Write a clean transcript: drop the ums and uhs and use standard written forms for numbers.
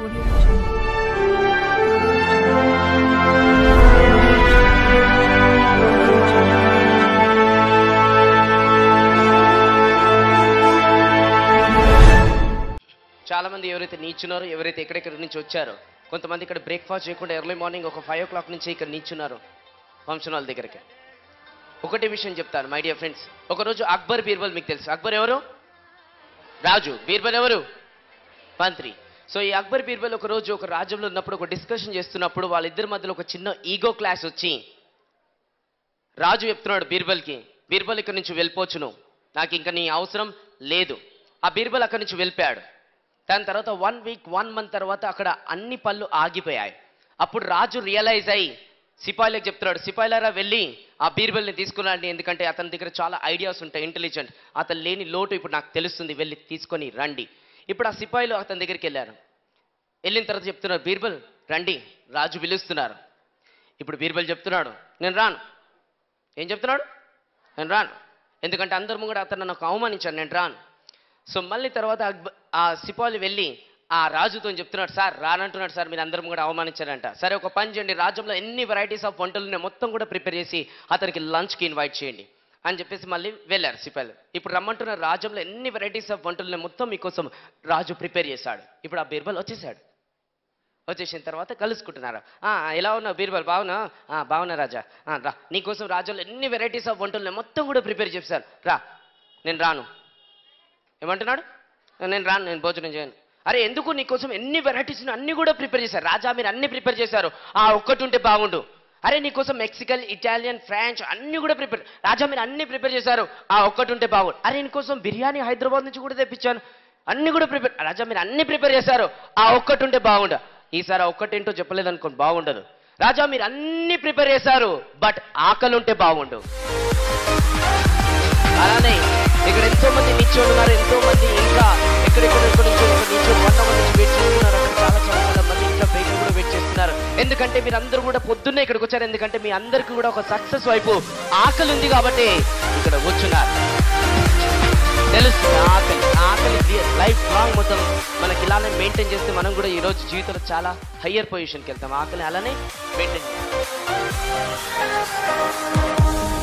చాలా మంది ఎవరైతే నీచున్నారో, ఎవరైతే ఎక్కడెక్కడి నుంచి వచ్చారో, కొంతమంది ఇక్కడ బ్రేక్ఫాస్ట్ చేయకుండా ఎర్లీ మార్నింగ్ ఒక 5 o'clock నుంచి ఇక్కడ నీచున్నారు ఫంక్షన్ హాల్ దగ్గరికి. ఒకటే విషయం చెప్తాను మై డియర్ ఫ్రెండ్స్. ఒకరోజు అక్బర్ బీర్బల్ మీకు తెలుసు. అక్బర్ ఎవరు? రాజు. బీర్బల్ ఎవరు? మంత్రి. సో ఈ అక్బర్ బీర్బల్ ఒక రోజు ఒక రాజ్యంలో ఉన్నప్పుడు ఒక డిస్కషన్ చేస్తున్నప్పుడు వాళ్ళిద్దరి మధ్యలో ఒక చిన్న ఈగో క్లాష్ వచ్చి రాజు చెప్తున్నాడు బీర్బల్కి, బీర్బల్ ఇక్కడి నుంచి వెళ్ళిపోవచ్చు, నువ్వు నాకు ఇంకా నీ అవసరం లేదు. ఆ బీర్బల్ అక్కడి నుంచి వెళ్ళిపోయాడు. దాని తర్వాత 1 week 1 month తర్వాత అక్కడ అన్ని పనులు ఆగిపోయాయి. అప్పుడు రాజు రియలైజ్ అయ్యి సిపాయిలకు చెప్తున్నాడు, సిపాయిలారా వెళ్ళి ఆ బీర్బల్ని తీసుకున్నాండి, ఎందుకంటే అతని దగ్గర చాలా ఐడియాస్ ఉంటాయి, ఇంటెలిజెంట్, అతను లేని లోటు ఇప్పుడు నాకు తెలుస్తుంది, వెళ్ళి తీసుకొని రండి. ఇప్పుడు ఆ సిపాయిలు అతని దగ్గరికి వెళ్ళారు. వెళ్ళిన తర్వాత చెప్తున్నారు, బీర్బల్ రండి, రాజు పిలుస్తున్నారు. ఇప్పుడు బీర్బల్ చెప్తున్నాడు, నేను రాను. ఏం చెప్తున్నాడు? నేను రాను, ఎందుకంటే అందరము కూడా అతను నాకు అవమానించాను, నేను రాను. సో మళ్ళీ తర్వాత ఆ సిపాయిలు వెళ్ళి ఆ రాజుతో చెప్తున్నాడు, సార్ రానంటున్నాడు సార్, మీరు అందరం కూడా అవమానించారంట. సరే ఒక పని చేయండి, రాజ్యంలో ఎన్ని వెరైటీస్ ఆఫ్ వంటలు మొత్తం కూడా ప్రిపేర్ చేసి అతనికి లంచ్కి ఇన్వైట్ చేయండి అని చెప్పేసి మళ్ళీ వెళ్ళారు సిపాయిలు. ఇప్పుడు రమ్మంటున్న రాజ్యంలో ఎన్ని వెరైటీస్ ఆఫ్ వంటలు మొత్తం మీకోసం రాజు ప్రిపేర్ చేశాడు. ఇప్పుడు ఆ బీర్బల్ వచ్చేసాడు. వచ్చేసిన తర్వాత కలుసుకుంటున్నారు. ఎలా ఉన్నావు బీర్బల్? బాగున్నా? బాగున్నా రాజా. రా, నీకోసం రాజ్యంలో ఎన్ని వెరైటీస్ ఆఫ్ వంటలు మొత్తం కూడా ప్రిపేర్ చేశారు, రా. నేను రాను. ఏమంటున్నాడు? నేను రాను, నేను భోజనం చేయను. అరే ఎందుకు? నీకోసం ఎన్ని వెరైటీస్ అన్ని కూడా ప్రిపేర్ చేశారు రాజా, మీరు అన్ని ప్రిపేర్ చేశారు, ఒక్కటి ఉంటే బాగుండు. అరే నీకోసం మెక్సికన్, ఇటాలియన్, ఫ్రాన్స్ అన్ని కూడా ప్రిపేర్, రాజా మీరు అన్ని ప్రిపేర్ చేశారు, ఒక్కటి ఉంటే బాగుండు. అరే నీకోసం బిర్యానీ హైదరాబాద్ నుంచి కూడా తెప్పించాను, అన్ని కూడా ప్రిపేర్, రాజా మీరు అన్ని ప్రిపేర్ చేశారు, ఒక్కటి ఉంటే బాగుండు. ఈసారి ఒక్కటేంటో చెప్పలేదు అనుకోండి, బాగుండదు. రాజా మీరు అన్ని ప్రిపేర్ చేశారు, బట్ ఆకలి ఉంటే బాగుండు. అలానే ఇక్కడ ఎంతో మంది నిల్చొని ఉన్నారు, ఎంతో మంది ఇంకా ఎక్కడెక్కడ నుంచి నిల్చొని 100 మంది నుంచి వెయిట్ చేస్తున్నారు. అక్కడ చాలా మంది ఇంకా బయట కూడా వెయిట్ చేస్తున్నారు. ఎందుకంటే మీరు అందరూ కూడా పొద్దున్నే ఇక్కడికి వచ్చారు, ఎందుకంటే మీ అందరికీ కూడా ఒక సక్సెస్ వైపు ఆకలి ఉంది కాబట్టి ఇక్కడ కూర్చున్నారు. తెలుసు ఆకలి లైఫ్ లాంగ్ మొత్తం మనకి ఇలానే మెయింటైన్ చేస్తే మనం కూడా ఈరోజు జీవితంలో చాలా హయ్యర్ పొజిషన్కి వెళ్తాం. ఆకలి అలానే మెయింటైన్